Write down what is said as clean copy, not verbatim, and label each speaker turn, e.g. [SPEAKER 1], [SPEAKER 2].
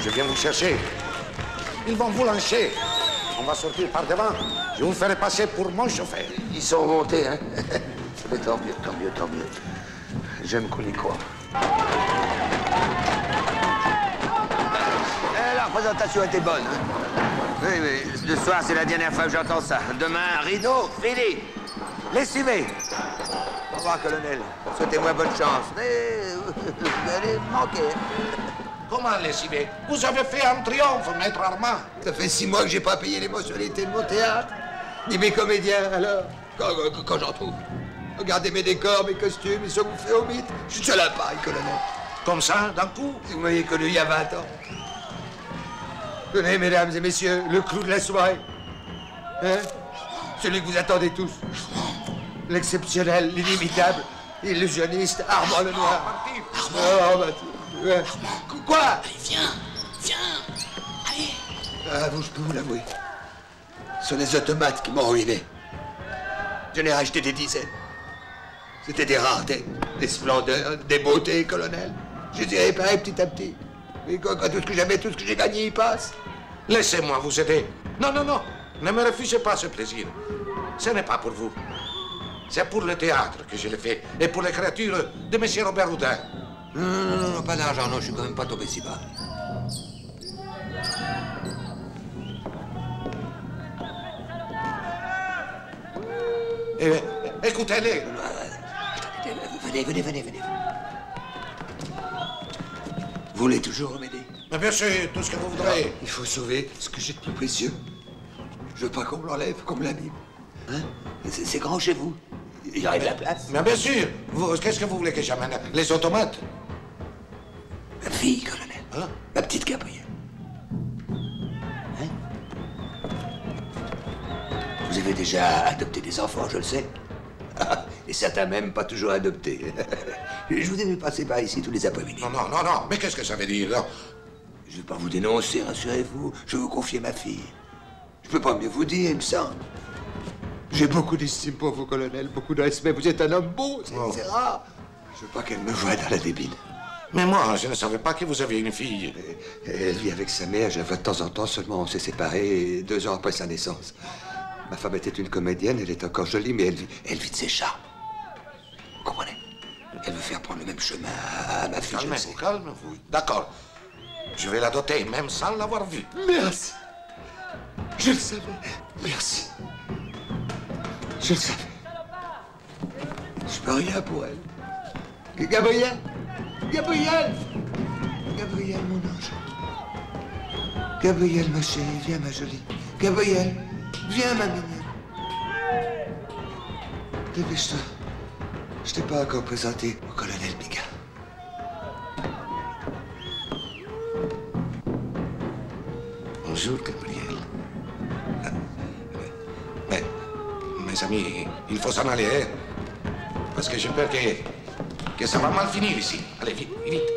[SPEAKER 1] Je viens vous chercher. Ils vont vous lyncher. On va sortir par devant. Je vous ferai passer pour mon chauffeur.
[SPEAKER 2] Ils sont montés, hein. Mais tant mieux, tant mieux, tant mieux. J'aime qu'on y croit. La représentation était bonne, hein. Oui, mais ce soir, c'est la dernière fois que j'entends ça. Demain, rideau, fini. Lessivez. Au revoir, colonel. Souhaitez-moi bonne chance. Mais vous allez manquer.
[SPEAKER 1] Comment lessiver? Vous avez fait un triomphe, maître Armand.
[SPEAKER 2] Ça fait 6 mois que j'ai pas payé les mensualités de mon théâtre. Ni mes comédiens, alors. Quand j'en trouve. Regardez mes décors, mes costumes, ils sont bouffés au mythe. Je suis seul à paille, colonel.
[SPEAKER 1] Comme ça, d'un coup?
[SPEAKER 2] Si vous m'aviez connu il y a 20 ans. Tenez, mesdames et messieurs, le clou de la soirée. Hein? Celui que vous attendez tous. L'exceptionnel, l'inimitable, illusionniste, Armand Lenoir. Armand. Quoi?
[SPEAKER 3] Allez, viens. Allez.
[SPEAKER 2] Ah, je peux vous l'avouer. Ce sont les automates qui m'ont ruiné. J'en ai racheté des dizaines. C'était des raretés, des splendeurs, des beautés, colonel. Je les ai réparés petit à petit. Mais quand tout ce que j'avais, tout ce que j'ai gagné, il passe.
[SPEAKER 1] Laissez-moi vous aider. Non. Ne me refusez pas ce plaisir. Ce n'est pas pour vous. C'est pour le théâtre que je l'ai fait et pour les créatures de M. Robert Houdin.
[SPEAKER 2] Non, pas d'argent, non, je suis quand même pas tombé si bas.
[SPEAKER 1] Écoutez-les.
[SPEAKER 2] Venez. Vous voulez toujours m'aider?
[SPEAKER 1] Mais bien sûr, tout ce que vous voudrez.
[SPEAKER 2] Il faut sauver ce que j'ai de plus précieux. Je veux pas qu'on me l'enlève, qu'on me l'abîme. Hein? C'est grand chez vous. Il y aurait de la place.
[SPEAKER 1] Mais bien sûr. Qu'est-ce que vous voulez que j'amène? Les automates?
[SPEAKER 2] Ma fille, colonel.
[SPEAKER 1] Hein?
[SPEAKER 2] Ma petite Gabrielle. Hein? Vous avez déjà adopté des enfants, je le sais. Et certains même pas toujours adoptés. Je vous ai vu passer par ici tous les après-midi.
[SPEAKER 1] Non. Mais qu'est-ce que ça veut dire? Non.
[SPEAKER 2] Je ne vais pas vous dénoncer, rassurez-vous. Je vais vous confier ma fille. Je peux pas mieux vous dire, il me semble. J'ai beaucoup d'estime pour vous, colonel, beaucoup de respect. Vous êtes un homme beau, c'est rare. Je veux pas qu'elle me voie dans la débine.
[SPEAKER 1] Mais moi, je ne savais pas que vous aviez une fille.
[SPEAKER 2] Elle vit avec sa mère, je la vois de temps en temps, seulement on s'est séparés 2 ans après sa naissance. Ma femme était une comédienne, elle est encore jolie, mais elle vit de ses charmes. Vous comprenez? Elle veut faire prendre le même chemin à ma fille, je le sais.
[SPEAKER 1] Calmez-vous. D'accord. Je vais la doter, même sans l'avoir vue.
[SPEAKER 2] Merci. Je le savais. Merci. Je le savais. Je peux rien pour elle. Gabrielle, mon ange. Gabrielle, ma chérie, viens, ma jolie. Gabrielle, viens, ma mignonne. Dépêche-toi. Je t'ai pas encore présenté au colonel Biga.
[SPEAKER 1] Bonjour, Gabriel. Mais, mes amis, il faut s'en aller, hein? Parce que j'ai peur que ça va mal finir ici. Allez, vite.